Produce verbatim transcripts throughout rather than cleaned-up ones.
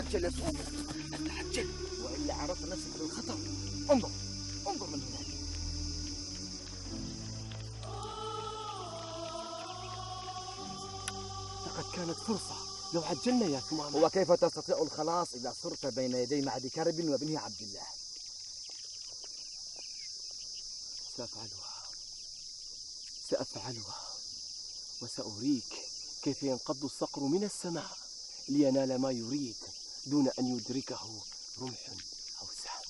تعجل يا سوق، تعجل وإلا عرضت نفسك للخطر. انظر انظر من هناك. لقد كانت فرصة لو عجلنا يا ثمامة. وكيف تستطيع الخلاص إذا صرت بين يدي معد كرب وابنه عبد الله؟ سأفعلها سأفعلها وسأريك كيف ينقض الصقر من السماء لينال ما يريد دون أن يدركه رمح أو سهم.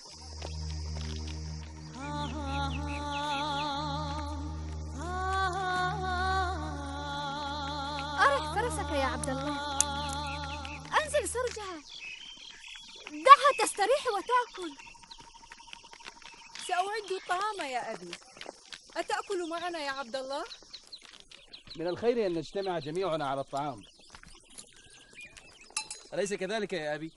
أرح فرسك يا عبد الله، أنزل سرجها، دعها تستريح وتأكل. سأعد الطعام يا أبي، أتأكل معنا يا عبد الله؟ من الخير أن نجتمع جميعنا على الطعام، أليس كذلك يا أبي؟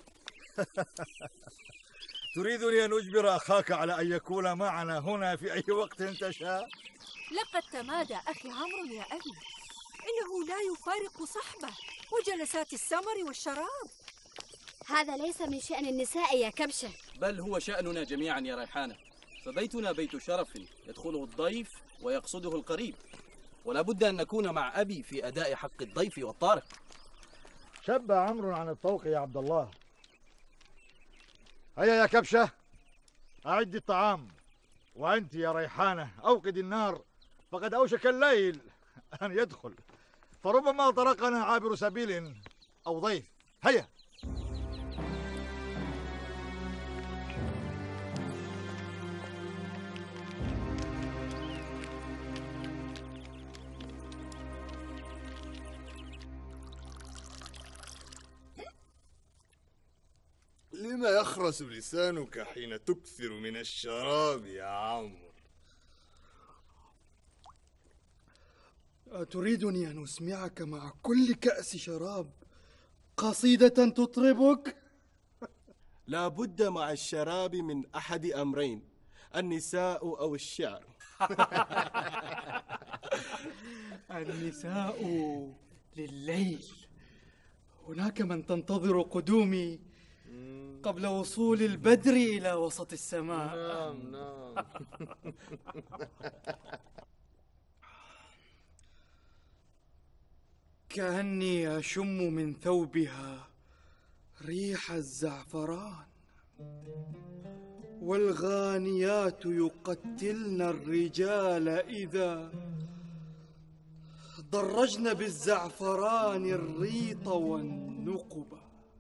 تريدني أن أجبر أخاك على أن يكون معنا هنا في أي وقت تشاء؟ لقد تمادى أخي عمرو يا أبي، إنه لا يفارق صحبه وجلسات السمر والشراب. هذا ليس من شأن النساء يا كبشة، بل هو شأننا جميعا يا ريحانة، فبيتنا بيت شرف يدخله الضيف ويقصده القريب، ولا بد أن نكون مع أبي في أداء حق الضيف والطارق. شب عمرو عن الطوق يا عبد الله. هيا يا كبشة، أعد الطعام، وأنت يا ريحانة أوقد النار، فقد أوشك الليل أن يدخل، فربما طرقنا عابر سبيل أو ضيف. هيا. لما يخرس لسانك حين تكثر من الشراب يا عمرو؟ أتريدني أن أسمعك مع كل كأس شراب قصيدة تطربك؟ لا بد مع الشراب من أحد أمرين، النساء أو الشعر. النساء لليل، هناك من تنتظر قدومي قبل وصول البدر إلى وسط السماء. نعم نعم. كأني أشم من ثوبها ريح الزعفران، والغانيات يقتلن الرجال إذا ضرجن بالزعفران الريط والنقب.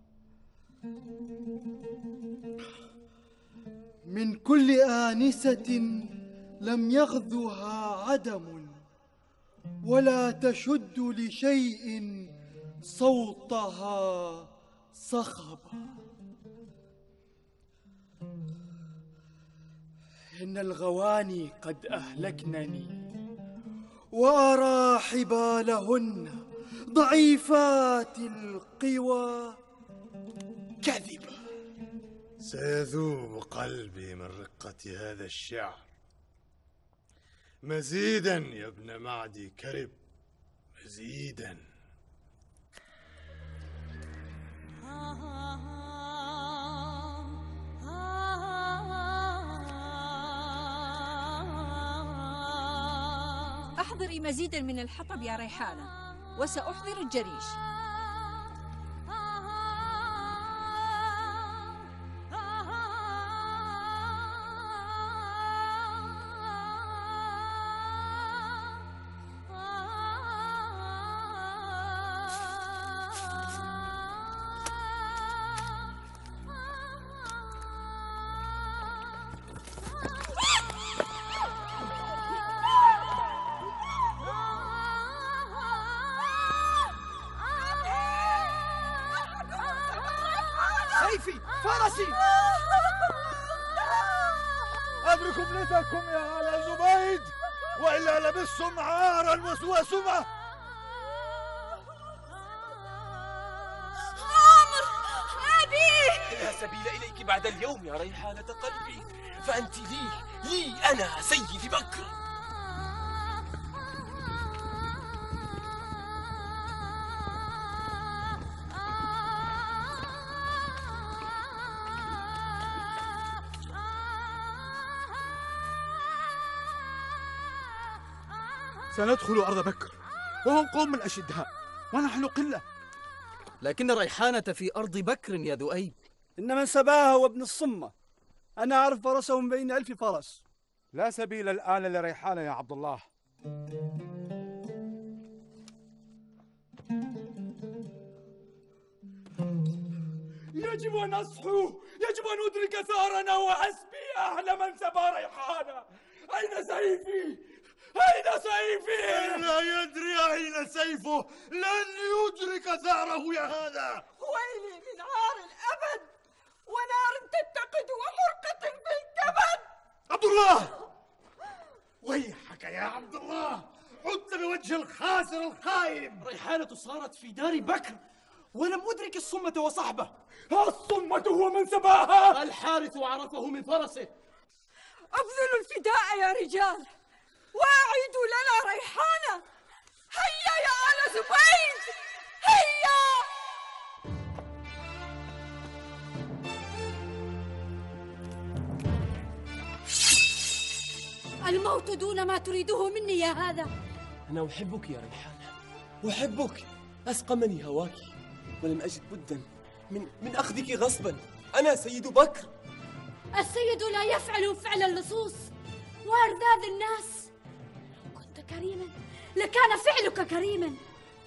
من كل آنسة لم يغذها عدم، ولا تشد لشيء صوتها صخبا. إن الغواني قد أهلكنني، وأرى حبالهن ضعيفات القوى كذبة. سيذوب قلبي من رقة هذا الشعر. مزيدا يا ابن معدي كرب، مزيدا. أحضري مزيدا من الحطب يا ريحانة، وسأحضر الجريش. سيفي فرسي، أدركوا ابنتكم يا آل الزبيد، وإلا لبستم عارا وسمة. عمرو أبي، لا سبيل إليك بعد اليوم يا ريحانة قلبي، فأنت لي لي أنا سيد بكر. سندخل أرض بكر وهم قوم أشداء ونحن قلة. لكن ريحانة في أرض بكر يا ذؤيب. إن من سباها هو ابن الصمة. أنا أعرف فرسه من بين ألف فرس. لا سبيل الآن لريحانة يا عبد الله. يجب أن أصحو، يجب أن أدرك ثارنا وحسبي أهل من سبى ريحانة. أين سيفي؟ أين سيفي؟ لا يدري أين سيفه، لن يدرك ثاره يا هذا. ويلي من عار الأبد ونار تتقد وحرقة في الكبد. عبد الله، ويحك يا عبد الله، عدت بوجه الخاسر الخائب. ريحانة صارت في دار بكر ولم أدرك الصمة وصحبه. الصمة هو من سباها. الحارث عرفه من فرسه. أبذلوا الفداء يا رجال وأعيدوا لنا ريحانة. هيا يا آل زبيد، هيا. الموت دون ما تريده مني يا هذا. أنا أحبك يا ريحانة، أحبك. أسقمني هواك ولم أجد بدا من من أخذك غصبا. أنا سيد بكر. السيد لا يفعل فعل اللصوص وأرذاذ الناس. لو كنت كريما لكان فعلك كريما.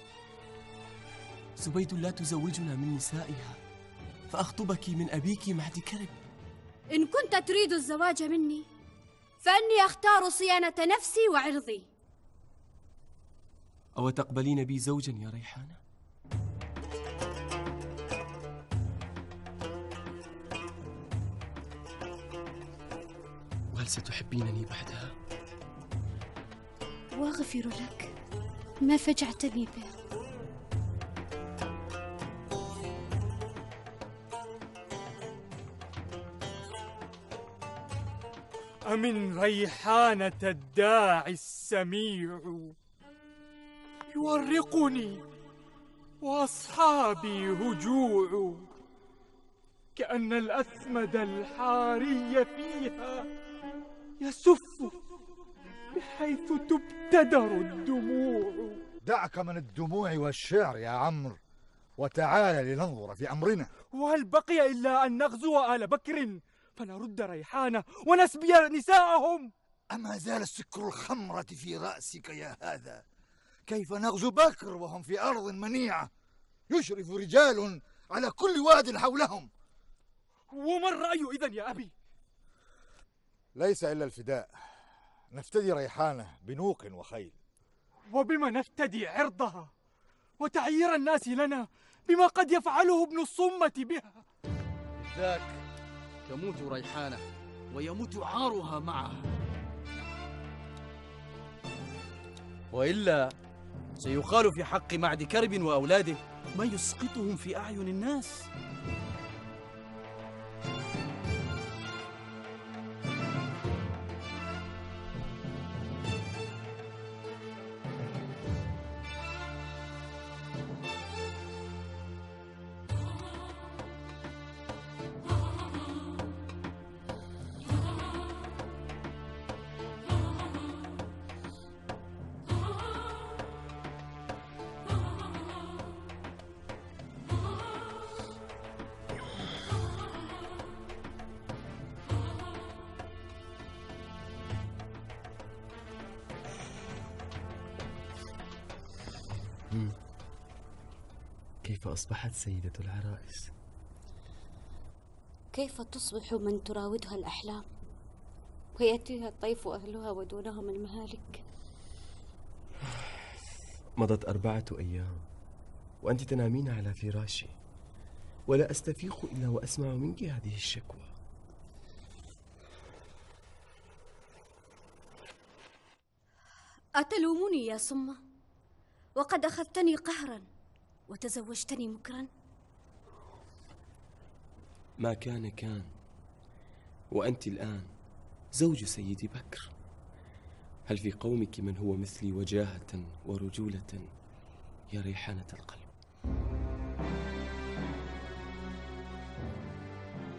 زبيد لا تزوجنا من نسائها فأخطبك من أبيك معد كرب. إن كنت تريد الزواج مني فإني أختار صيانة نفسي وعرضي. أو تقبلين بي زوجا يا ريحانة؟ وهل ستحبينني بعدها؟ وأغفر لك ما فجعتني به. أمن ريحانة الداعي السميع يورقني وأصحابي هجوع، كأن الأسمد الحاري فيها يسف بحيث تبتدر الدموع. دعك من الدموع والشعر يا عمرو وتعال لننظر في أمرنا. وهل بقي إلا أن نغزو آل بكر فنرد ريحانة ونسبي نساءهم؟ أما زال سكر الخمرة في رأسك يا هذا؟ كيف نغزو بكر وهم في أرض منيعة يشرف رجال على كل واد حولهم؟ وما الرأي إذن يا أبي؟ ليس إلا الفداء. نفتدي ريحانة بنوق وخيل. وبما نفتدي عرضها وتعيير الناس لنا بما قد يفعله ابن الصمة بها؟ ذاك تموت ريحانة ويموت عارها معها، وإلا سيقال في حق معد كرب وأولاده ما يسقطهم في أعين الناس. كيف أصبحت سيدة العرائس؟ كيف تصبح من تراودها الأحلام ويأتيها الطيف أهلها ودونهم المهالك؟ مضت أربعة أيام وأنت تنامين على فراشي، ولا أستفيق إلا وأسمع منك هذه الشكوى. أتلومني يا صمة وقد أخذتني قهرا وتزوجتني مكرا؟ ما كان كان، وأنت الآن زوج سيد بكر. هل في قومك من هو مثلي وجاهة ورجولة يا ريحانة القلب؟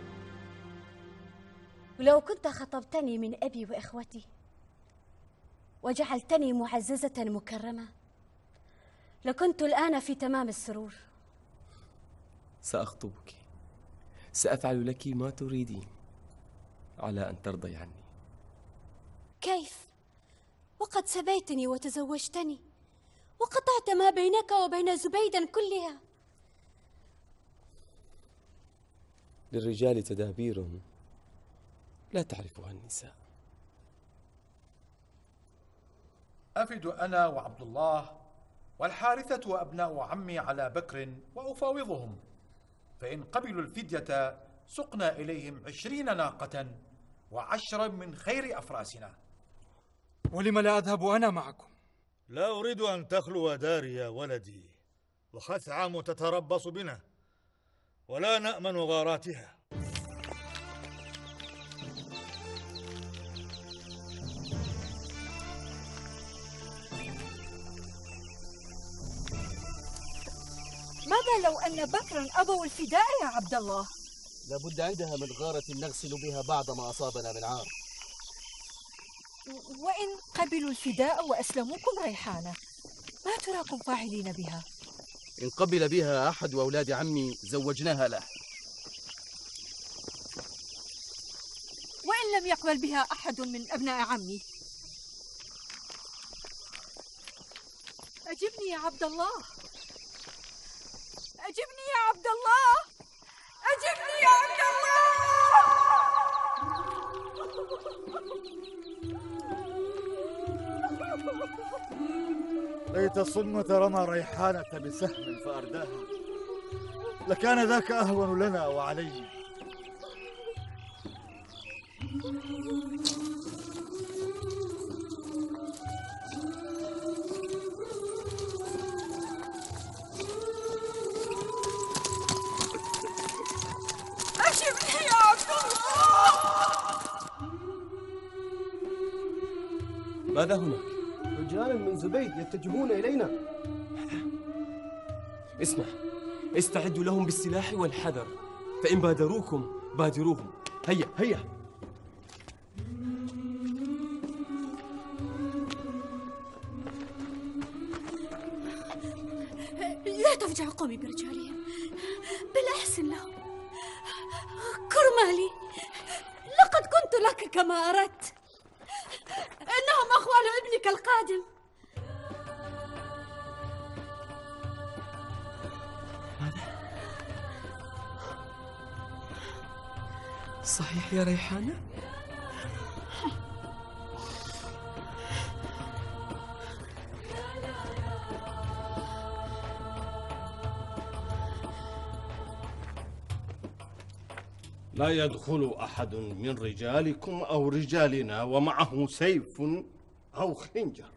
ولو كنت خطبتني من أبي وإخوتي وجعلتني معززة مكرمة لكنت الآن في تمام السرور. سأخطبك، سأفعل لك ما تريدين على أن ترضي عني. كيف؟ وقد سبيتني وتزوجتني وقطعت ما بينك وبين زبيدا كلها. للرجال تدابير لا تعرفها النساء. أفد أنا وعبد الله والحارثة وأبناء عمي على بكر وأفاوضهم، فإن قبلوا الفدية سقنا إليهم عشرين ناقة وعشرا من خير أفراسنا. ولم لا أذهب أنا معكم؟ لا أريد أن تخلو داري يا ولدي، وخثعم تتربص بنا ولا نأمن غاراتها. ماذا لو أن بكرا أبوا الفداء يا عبد الله؟ لابد عندها من غارة نغسل بها بعض ما أصابنا من عار. وإن قبلوا الفداء وأسلموكم ريحانة، ما تراكم فاعلين بها؟ إن قبل بها أحد أولاد عمي زوجناها له. وإن لم يقبل بها أحد من أبناء عمي؟ أجبني يا عبد الله، أجبني يا عبد الله، أجبني يا عبد الله. ليت الصمة رمى ريحانة بسهم فأرداها، لكان ذاك أهون لنا وعلينا. أجبني يا عبد الله. ماذا هناك؟ رجال من زبيد يتجهون إلينا. اسمع، استعدوا لهم بالسلاح والحذر، فإن بادروكم بادروهم. هيا هيا. لا تفجع قومي برجالهم، بل أحسن لهم. كرمالي، لقد كنت لك كما أردت. إنهم أخوال ابنك القادم. صحيح يا ريحانة؟ لا يدخل أحد من رجالكم أو رجالنا ومعه سيف أو خنجر.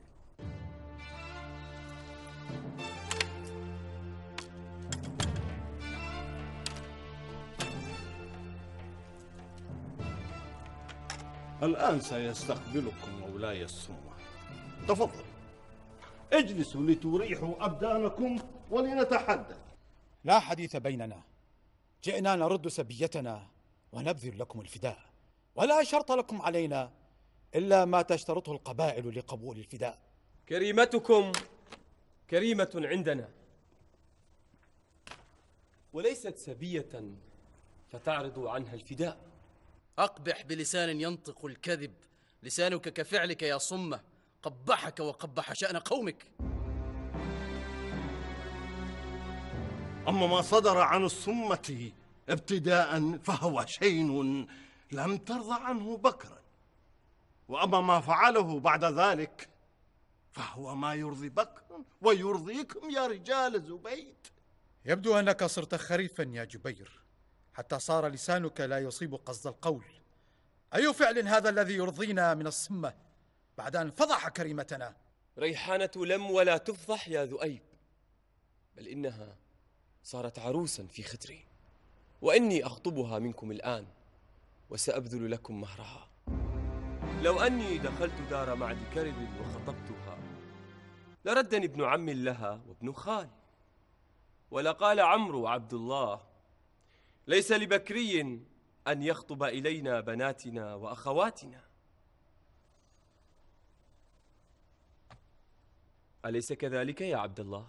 الآن سيستقبلكم مولاي السمة. تفضل اجلسوا لتريحوا أبدانكم ولنتحدث. لا حديث بيننا، جئنا نرد سبيتنا ونبذل لكم الفداء، ولا شرط لكم علينا إلا ما تشترطه القبائل لقبول الفداء. كريمتكم كريمة عندنا، وليست سبية فتعرض عنها الفداء. أقبح بلسان ينطق الكذب، لسانك كفعلك يا صمة، قبحك وقبح شأن قومك. أما ما صدر عن الصمة ابتداء فهو شيء لم ترضى عنه بكرا، وأما ما فعله بعد ذلك فهو ما يرضي بكر ويرضيكم يا رجال زبيد. يبدو أنك صرت خريفا يا جبير، حتى صار لسانك لا يصيب قصد القول. أي فعل هذا الذي يرضينا من الصمة بعد أن فضح كريمتنا؟ ريحانة لم ولا تفضح يا ذؤيب، بل إنها صارت عروسا في خدري، وإني أخطبها منكم الآن وسأبذل لكم مهرها. لو أني دخلت دار معد كرب وخطبتها لردني ابن عم لها وابن خال، ولقال عمرو عبد الله: ليس لبكري أن يخطب إلينا بناتنا وأخواتنا. أليس كذلك يا عبد الله؟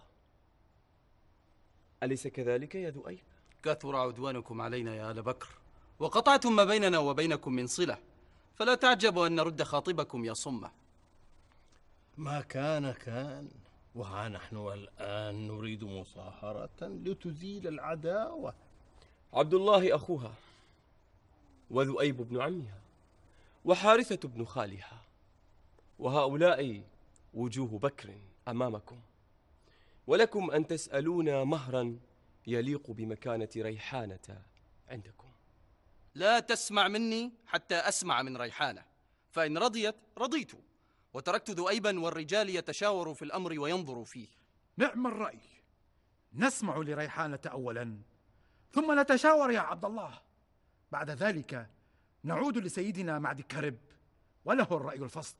أليس كذلك يا ذؤيب؟ كثر عدوانكم علينا يا آل بكر، وقطعتم ما بيننا وبينكم من صلة، فلا تعجبوا أن نرد خاطبكم يا صمة. ما كان كان، وها نحن الآن نريد مصاهرة لتزيل العداوة. عبد الله أخوها، وذؤيب ابن عمها، وحارثة ابن خالها، وهؤلاء وجوه بكر أمامكم، ولكم أن تسألون مهرا يليق بمكانة ريحانة عندكم. لا تسمع مني حتى أسمع من ريحانة، فإن رضيت رضيت، وتركت ذؤيبا والرجال يتشاوروا في الأمر وينظروا فيه. نعم الرأي، نسمع لريحانة أولا ثم نتشاور يا عبد الله، بعد ذلك نعود لسيدنا معد كرب وله الرأي الفصل.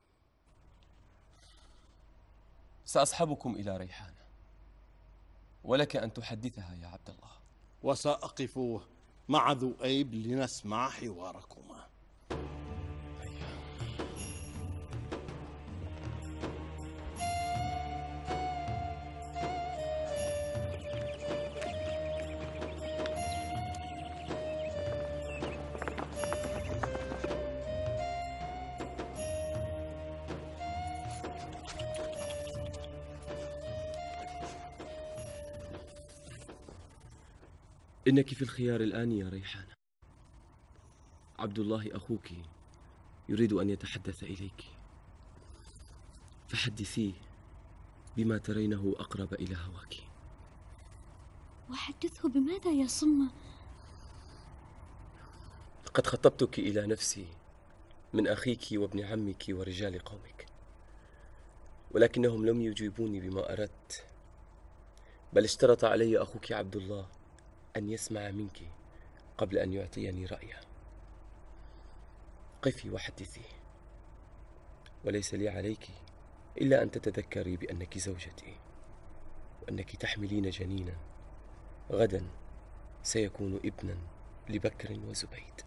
سأصحبكم إلى ريحانة، ولك أن تحدثها يا عبد الله. وسأقف مع ذؤيب لنسمع حواركما. إنك في الخيار الآن يا ريحانة. عبد الله أخوك يريد أن يتحدث إليك، فحدثيه بما ترينه أقرب إلى هواك. وحدثه بماذا يا صمة؟ لقد خطبتك إلى نفسي من أخيك وابن عمك ورجال قومك، ولكنهم لم يجيبوني بما أردت، بل اشترط علي أخوك عبد الله أن يسمع منك قبل أن يعطيني رأيه. قفي وحدثي، وليس لي عليك إلا أن تتذكري بأنك زوجتي، وأنك تحملين جنينا غدا سيكون ابنا لبكر وزبيد.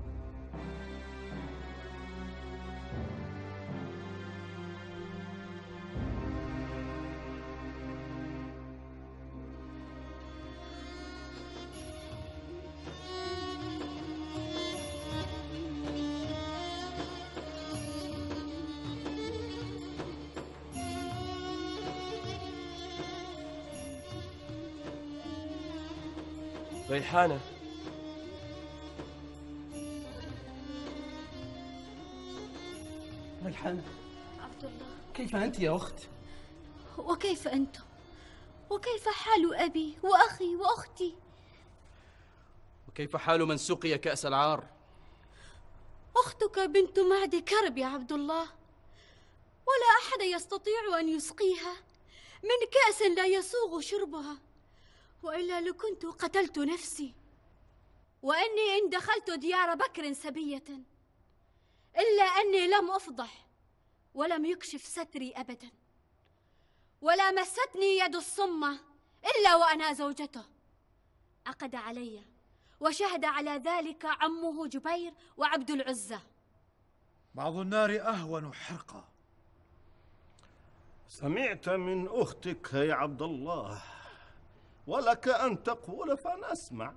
ريحانة، ريحانة، عبد الله، كيف أنت يا أخت؟ وكيف أنتم؟ وكيف حال أبي وأخي وأختي؟ وكيف حال من سقي كأس العار؟ أختك بنت معد كرب يا عبد الله، ولا أحد يستطيع أن يسقيها من كأس لا يسوغ شربها، وإلا لكنت قتلت نفسي. وإني إن دخلت ديار بكر سبية إلا أني لم أفضح ولم يكشف ستري أبدا، ولا مستني يد الصمة إلا وأنا زوجته. عقد علي وشهد على ذلك عمه جبير وعبد العزة. بعض النار أهون حرقا. سمعت من أختك يا عبد الله، ولك أن تقول فنسمع.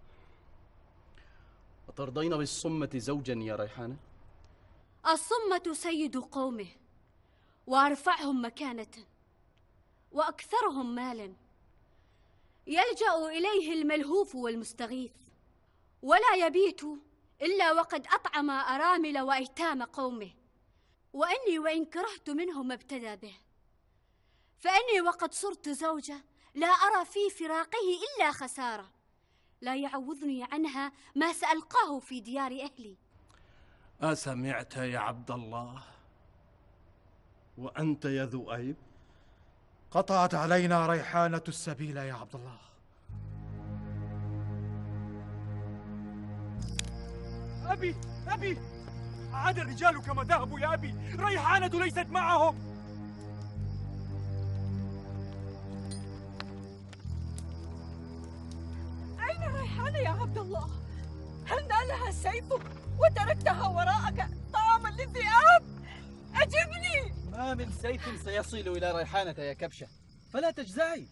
أترضين بالصمة زوجا يا ريحانة؟ الصمة سيد قومه، وأرفعهم مكانة، وأكثرهم مالا، يلجأ إليه الملهوف والمستغيث، ولا يبيت إلا وقد أطعم أرامل وأيتام قومه. وإني وإن كرهت منه ما ابتدى به، فإني وقد صرت زوجة لا أرى في فراقه إلا خسارة، لا يعوضني عنها ما سألقاه في ديار أهلي. أسمعت يا عبد الله؟ وأنت يا ذؤيب؟ قطعت علينا ريحانة السبيل يا عبد الله. أبي أبي، عاد الرجال كما ذهبوا يا أبي، ريحانة ليست معهم. أين ريحانة يا عبد الله؟ هل نالها سيفك وتركتها وراءك طعاما للذئاب؟ أجبني. ما ما من سيف سيصل إلى ريحانة يا كبشة، فلا تجزعي.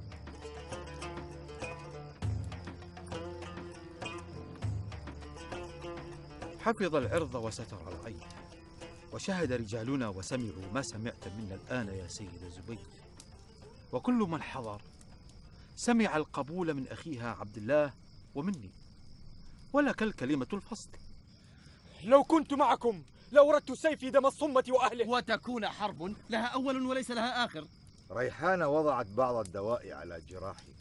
حفظ العرض وستر العين، وشهد رجالنا وسمعوا ما سمعت منا الآن يا سيد زبيد، وكل من حضر سمع القبول من أخيها عبد الله ومني، ولك الكلمة الفصل. لو كنت معكم لأوردت سيفي دم الصمة وأهله. وتكون حرب لها أول وليس لها آخر. ريحانة وضعت بعض الدواء على جراحنا،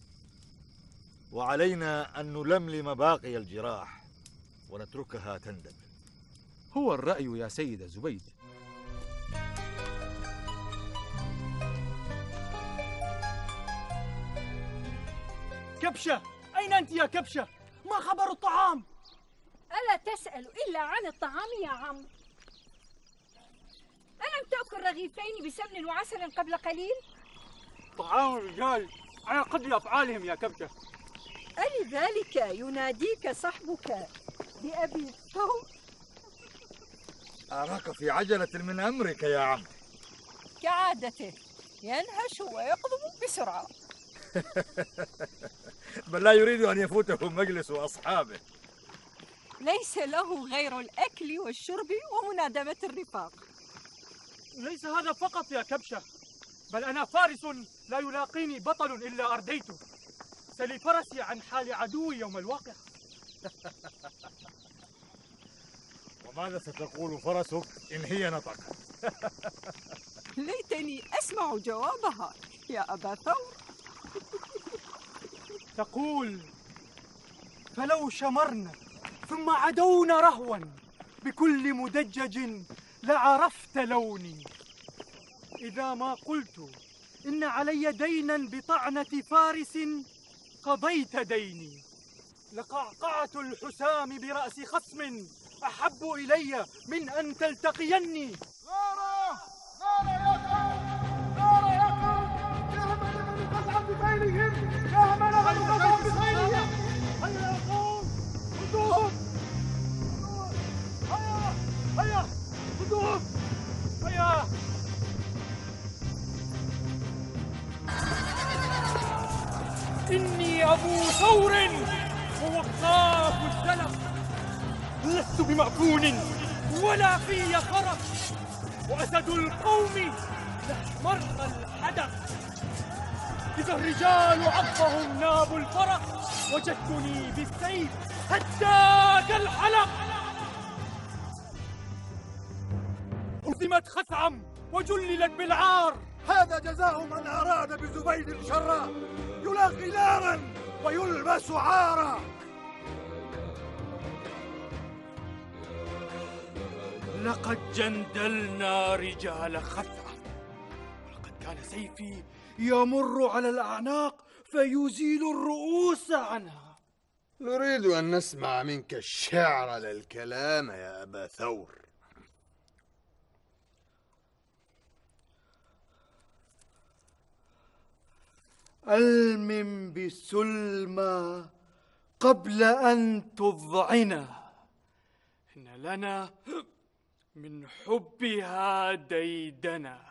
وعلينا أن نلملم باقي الجراح ونتركها تندم. هو الرأي يا سيد زبيد. كبشة، أين أنت يا كبشة؟ ما خبر الطعام؟ ألا تسأل إلا عن الطعام يا عم؟ ألم تأكل رغيفين بسمن وعسل قبل قليل؟ طعام الرجال على قدر أفعالهم يا كبشة. ألذلك يناديك صحبك بأبي الثور؟ أراك في عجلة من أمرك يا عم. كعادته ينهش ويقضب بسرعة. بل لا يريد أن يفوته مجلس أصحابه. ليس له غير الأكل والشرب ومنادمة الرفاق. ليس هذا فقط يا كبشة، بل أنا فارس لا يلاقيني بطل إلا أرديته. سلي فرسي عن حال عدوي يوم الواقع. وماذا ستقول فرسك إن هي نطقت؟ ليتني أسمع جوابها يا أبا ثور. تقول: فلو شمرنا ثم عدونا رهوا بكل مدجج لعرفت لوني. إذا ما قلت إن علي دينا بطعنة فارس قضيت ديني. لقعقعة الحسام برأس خصم أحب إلي من أن تلتقيني. نارا نارا نارا يا قوم، يهمل من قطع بخيلهم، يهمل من قطع بخيلهم. هيا يا قوم خذوهم، هيا هيا خذوهم، هيا. إني أبو ثور ووقاف الزلق، لست بمعفون ولا في خرق، وأسد القوم لأحمر الحدق. إذا الرجال عضهم ناب الفرق، وجدتني بالسيف هداك الحلق. ألزمت خثعم وجللت بالعار، هذا جزاء من أراد بزبيد شرا، يلاقي نارا ويلبس عارا. لقد جندلنا رجال خثعم، ولقد كان سيفي يمر على الأعناق فيزيل الرؤوس عنها. نريد أن نسمع منك الشعر لا الكلام يا أبا ثور. ألمم بسلمى قبل أن تضعنا، إن لنا من حبها ديدنا.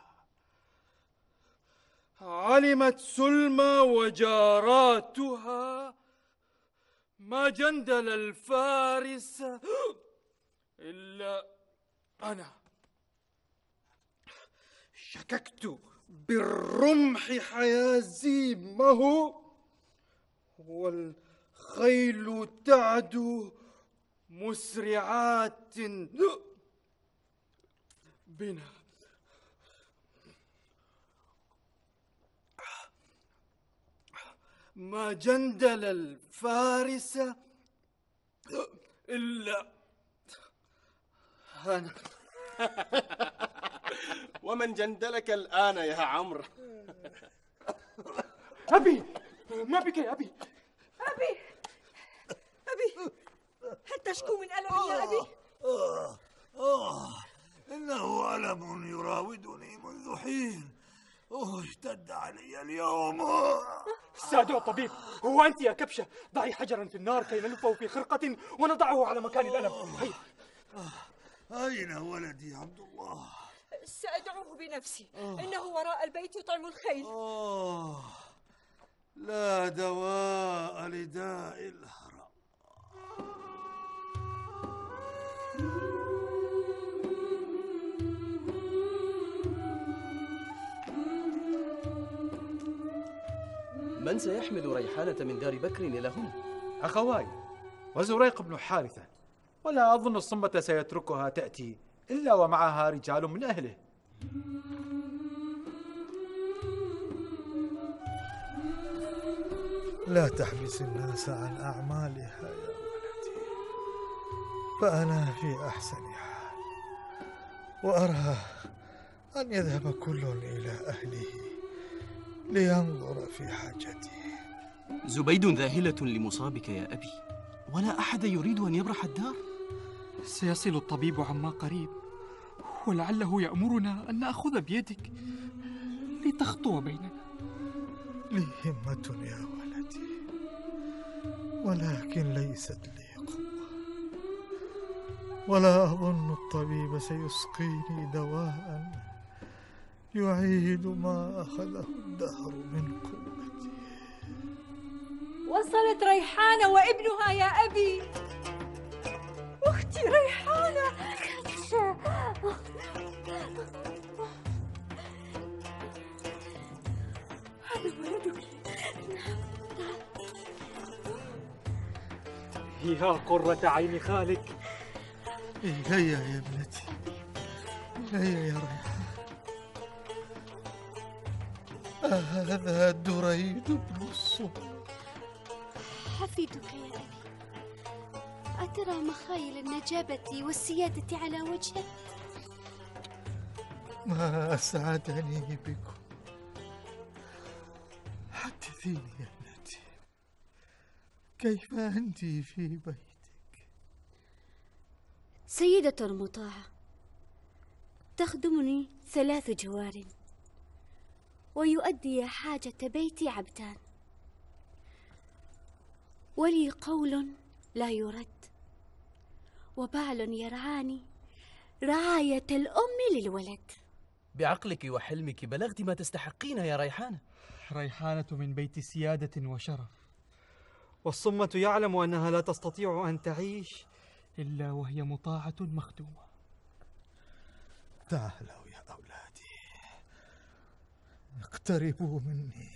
علمت سلمى وجاراتها ما جندل الفارس إلا أنا. شككت بالرمح حيازيمه، والخيل تعدو مسرعات بنا. ما جندل الفارس إلا أنا. ومن جندلك الآن يا عمرو؟ أبي، ما بك يا أبي؟ أبي أبي، هل تشكو من ألم يا أبي؟ آه آه إنه ألم يراودني منذ حين، اشتد علي اليوم. سادة الطبيب، هو أنت يا كبشة؟ ضعي حجرا في النار كي نلفه في خرقة ونضعه على مكان الألم. هيا. أين ولدي عبد الله؟ سأدعوه بنفسي. إنه وراء البيت يطعم الخيل. آه لا دواء لداء الهرم. من سيحمل ريحانة من دار بكر إلى هنا؟ أخواي وزريق بن حارثة، ولا أظن الصمة سيتركها تأتي إلا ومعها رجال من أهله. لا تحبس الناس عن أعمالها يا ولدي، فأنا في أحسن حال، وأرى أن يذهب كل إلى أهله لينظر في حاجته. زبيد ذاهلة لمصابك يا أبي، ولا أحد يريد أن يبرح الدار. سيصل الطبيب عما قريب، ولعله يأمرنا أن نأخذ بيدك لتخطو بيننا. لي همة يا ولدي، ولكن ليست لي قوة، ولا أظن الطبيب سيسقيني دواء يعيد ما أخذه الدهر من قوتي. وصلت ريحانة وابنها يا أبي. أختي ريحانة. هذا ولدك. يا قرة عين خالك. إلي يا ابنتي، إلي يا ريحان. هذا دريد بن الصمة. حفيدك يا أبي، أترى مخايل النجابة والسيادة على وجهك؟ ما أسعدني بكم. حدثيني يا ابنتي، كيف أنت في بيتك؟ سيدة مطاعة، تخدمني ثلاث جوار، ويؤدي حاجة بيتي عبدان، ولي قول لا يرد، وبال يرعاني رعاية الأم للولد. بعقلك وحلمك بلغت ما تستحقين يا ريحانة. ريحانة من بيت سيادة وشرف، والصمة يعلم أنها لا تستطيع أن تعيش إلا وهي مطاعة مخدومة. تعالوا يا أولادي، اقتربوا مني،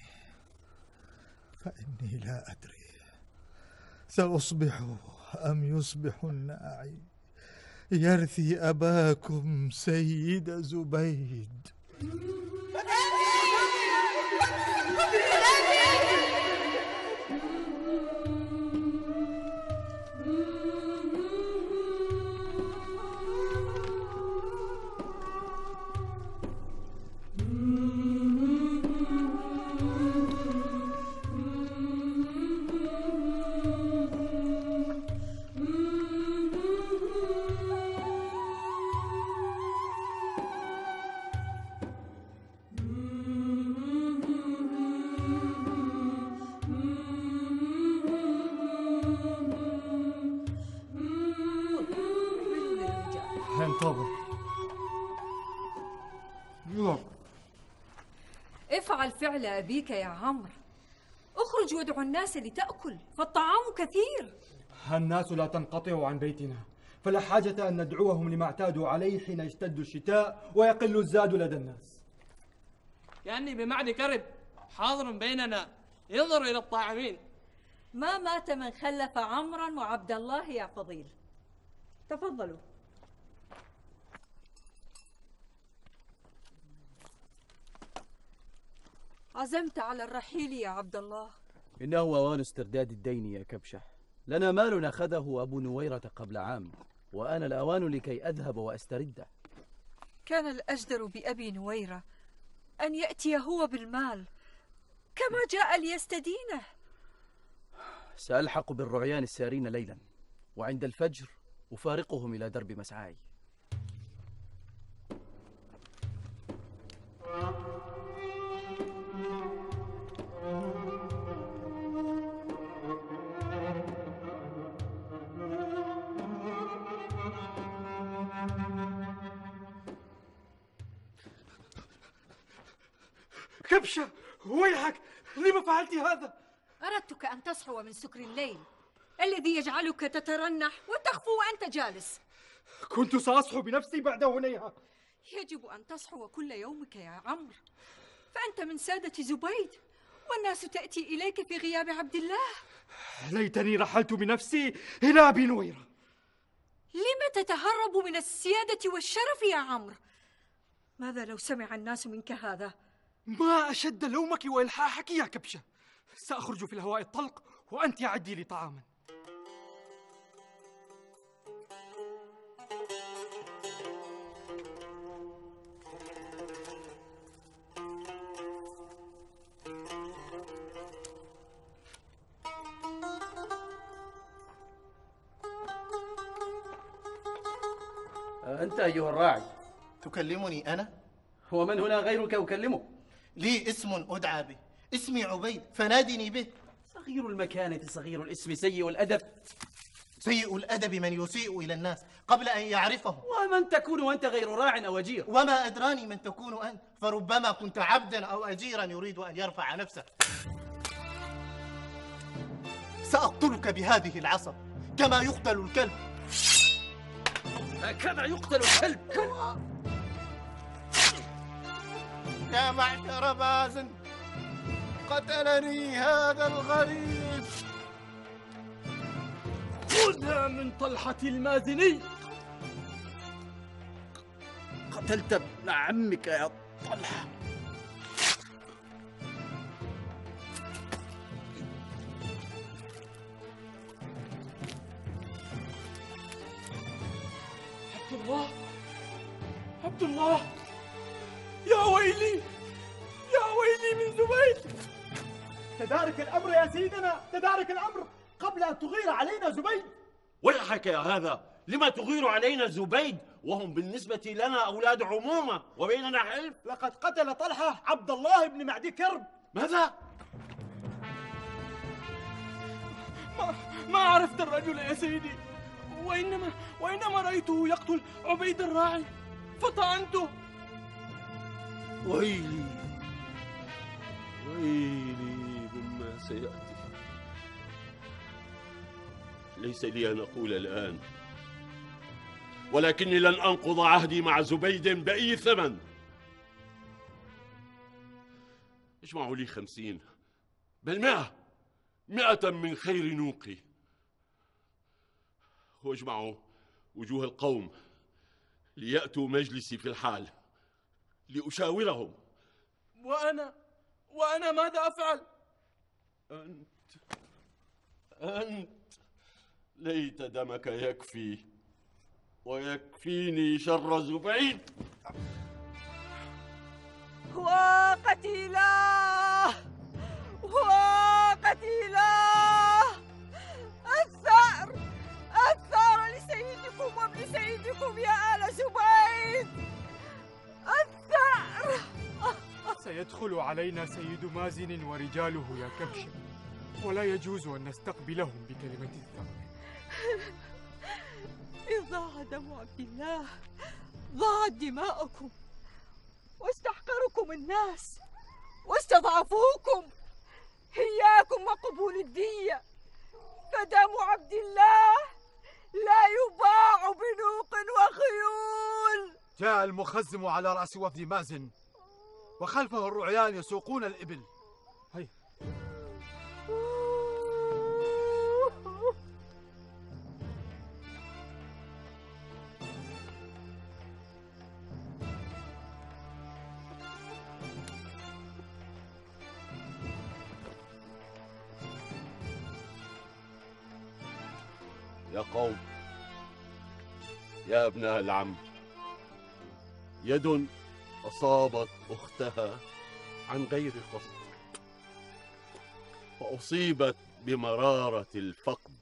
فإني لا أدري سأصبح أم يصبح الناعي يرثي أباكم سيد زبيد. انتظر. افعل فعل أبيك يا عمرو. اخرج وادعو الناس لتأكل، فالطعام كثير. الناس لا تنقطع عن بيتنا، فلا حاجة أن ندعوهم لما اعتادوا عليه حين يشتد الشتاء ويقل الزاد لدى الناس. كأني بمعد كرب حاضر بيننا ينظر إلى الطاعمين. ما مات من خلف عمرا وعبد الله يا فضيل. تفضلوا. عزمت على الرحيل يا عبد الله. إنه أوان استرداد الدين يا كبشة. لنا مال أخذه أبو نويرة قبل عام، وآن الأوان لكي أذهب وأسترده. كان الأجدر بأبي نويرة أن يأتي هو بالمال كما جاء ليستدينه. سألحق بالرعيان السارين ليلا، وعند الفجر أفارقهم إلى درب مسعاي. كبشة ويحك، لما فعلت هذا؟ أردتك أن تصحو من سكر الليل الذي يجعلك تترنح وتخفو وأنت جالس. كنت سأصحو بنفسي بعد هنيها. يجب أن تصحو كل يومك يا عمرو، فأنت من سادة زبيد، والناس تأتي إليك في غياب عبد الله. ليتني رحلت بنفسي إلى أبي نويرة. لم تتهرب من السيادة والشرف يا عمرو؟ ماذا لو سمع الناس منك هذا؟ ما أشد لومك وإلحاحك يا كبشة. سأخرج في الهواء الطلق وأنت أعدي لي طعاما. أنت أيها الراعي تكلمني أنا؟ ومن هنا غيرك أكلمه؟ لي اسم أدعى به، اسمي عبيد فنادني به. صغير المكانة صغير الاسم سيء الأدب. سيء الأدب من يسيء إلى الناس قبل أن يعرفهم. ومن تكون وأنت غير راع أو أجير؟ وما أدراني من تكون أنت، فربما كنت عبدا أو أجيرا يريد أن يرفع نفسه. سأقتلك بهذه العصا كما يقتل الكلب. هكذا يقتل الكلب. يا معشر مازن، قتلني هذا الغريب. خذها من طلحة المازني. قتلت ابن عمك يا طلحة. عبد الله، عبد الله، يا ويلي، يا ويلي من زبيد. تدارك الأمر يا سيدنا، تدارك الأمر قبل أن تغير علينا زبيد. ويحك يا هذا، لما تغير علينا زبيد وهم بالنسبة لنا أولاد عمومة وبيننا حلف؟ لقد قتل طلحة عبد الله بن معدي كرب. ماذا؟ ما, ما عرفت الرجل يا سيدي، وإنما وإنما رأيته يقتل عبيد الراعي فطعنته. ويلي ويلي مما سيأتي. ليس لي أن أقول الآن، ولكني لن أنقض عهدي مع زبيد بأي ثمن. اجمعوا لي خمسين بل مئة مئة من خير نوقي، واجمعوا وجوه القوم ليأتوا مجلسي في الحال لأشاورهم. وأنا وأنا ماذا أفعل؟ أنت أنت ليت دمك يكفي ويكفيني شر زبيد. وقتيلاه وقتيلاه، الثأر الثأر لسيدكم وابن سيدكم يا آل زبيد، الثأر. سيدخل علينا سيد مازن ورجاله يا كبشة، ولا يجوز أن نستقبلهم بكلمة الثأر. إذ ضاع دم عبد الله ضاعت دماؤكم، واستحقركم الناس واستضعفوكم. إياكم وقبول الدية، فدم عبد الله لا يباع بنوق وخيول. جاء المخزم على رأس وفد مازن، وخلفه الرعيان يسوقون الإبل. هيا يا قوم، يا ابناء العم، يد أصابت أختها عن غير قصد، وأصيبت بمرارة الفقد،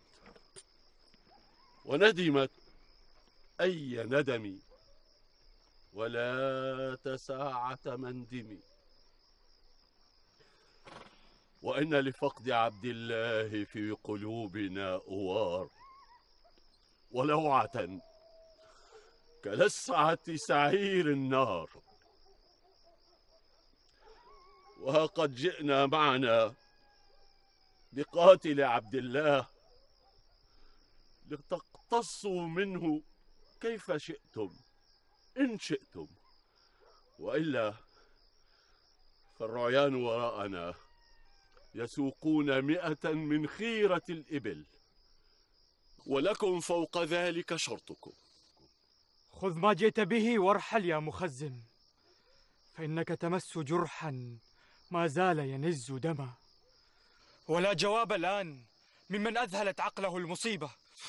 وندمت أي ندم، ولا تساعة مندم. وإن لفقد عبد الله في قلوبنا أوار، ولوعة كلسعة سعير النار. وقد جئنا معنا بقاتل عبد الله لتقتصوا منه كيف شئتم إن شئتم، وإلا فالرعيان وراءنا يسوقون مئة من خيرة الإبل، ولكم فوق ذلك شرطكم. خذ ما جئت به وارحل يا مخزن، فإنك تمس جرحا ما زال ينز دما، ولا جواب الآن ممن أذهلت عقله المصيبة.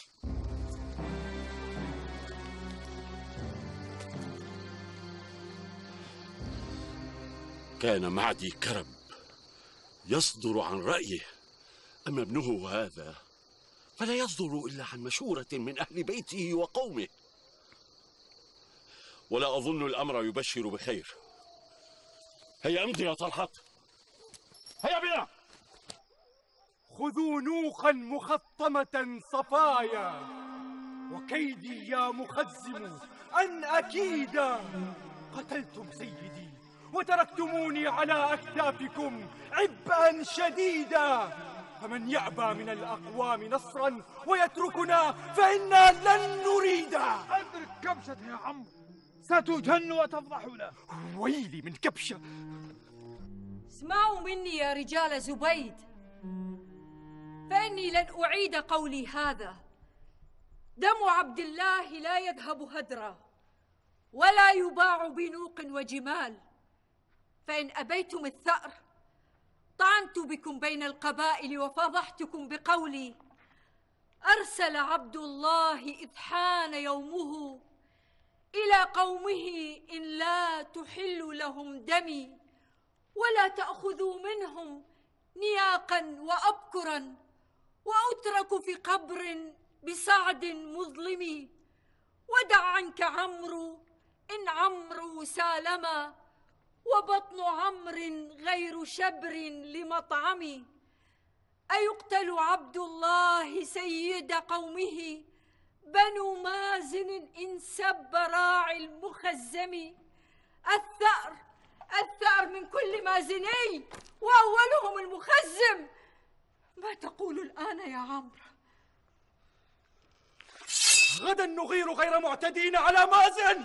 كان معدي كرب يصدر عن رأيه، أما ابنه هذا فلا يصدر إلا عن مشورة من أهل بيته وقومه، ولا أظن الأمر يبشر بخير. هيا امضي يا طلحة، هيا بنا. خذوا نوخا مخطمة صفايا، وكيدي يا مخزم أن أكيدا. قتلتم سيدي وتركتموني على أكتافكم عبئا شديدا، فمن يأبى من الأقوام نصرا ويتركنا فإنا لن نريدا. أدرك كبشة يا عمرو، ستجن وتفضحنا. ويلي من كبشة. اسمعوا مني يا رجال زبيد، فإني لن أعيد قولي هذا. دم عبد الله لا يذهب هدرا، ولا يباع بنوق وجمال، فإن أبيتم الثأر طعنت بكم بين القبائل وفضحتكم بقولي: أرسل عبد الله إذ حان يومه إلى قومه إن لا تحل لهم دمي ولا تأخذوا منهم نياقا وأبكرا، وأترك في قبر بصعد مظلم. ودع عنك عمرو إن عمرو سالما، وبطن عمرو غير شبر لمطعمي. أيقتل عبد الله سيد قومه بنو مازن إن سب راعي المخزم. الثأر الثأر من كل مازني وأولهم المخزم. ما تقول الآن يا عمرو؟ غدا نغير غير معتدين على مازن.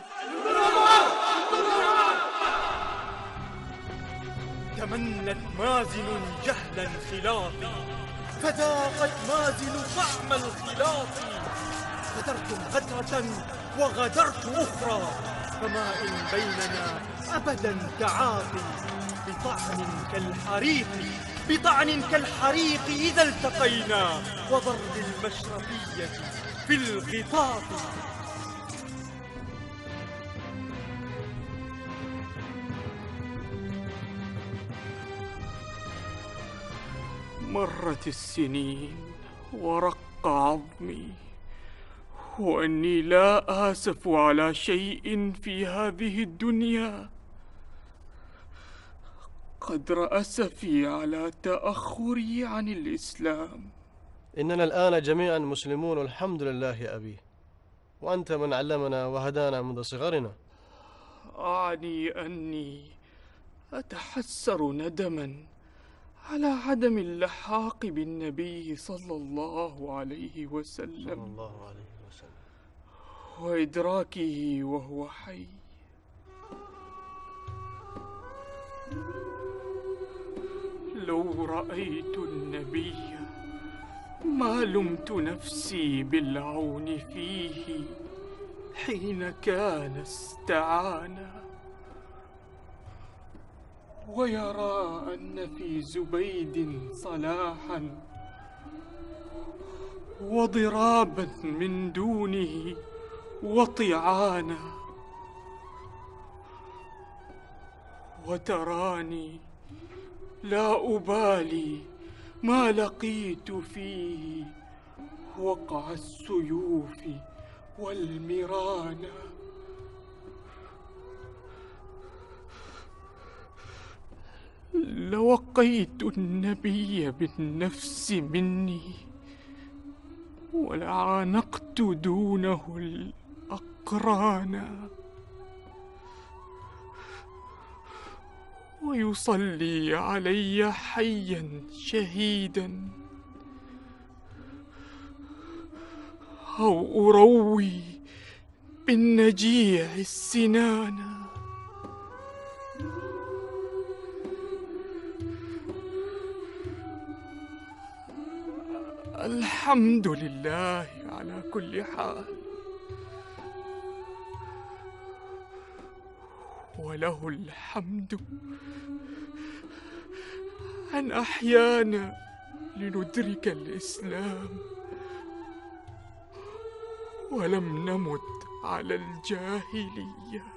تمنت مازن جهلا خلاطي، فذاقت مازن طعم الخلاط. غدرتم غدرة وغدرت أخرى، فما إن بيننا أبدا تعاطي. بطعن كالحريق بطعن كالحريق إذا التقينا، وضرب المشرفية في الغطاط. مرت السنين ورق عظمي، وأني لا آسف على شيء في هذه الدنيا. قدر أسفي على تأخري عن الإسلام. إننا الآن جميعا مسلمون الحمد لله يا أبي، وأنت من علمنا وهدانا منذ صغرنا. أعني أني أتحسر ندما على عدم اللحاق بالنبي صلى الله عليه وسلم, صلى الله عليه وسلم وإدراكه وهو حي. لو رأيت النبي ما لمت نفسي بالعون فيه، حين كان استعانا. ويرى أن في زبيد صلاحا وضرابا من دونه وطعانا. وتراني لا أبالي ما لقيت فيه وقع السيوف والمرانا. لوقيت النبي بالنفس مني، ولعانقت دونه الأقرانا. ويصلي علي حيا شهيدا، أو أروي بالنجيع السنان. الحمد لله على كل حال، وله الحمد أن أحيانا لندرك الإسلام ولم نمت على الجاهلية.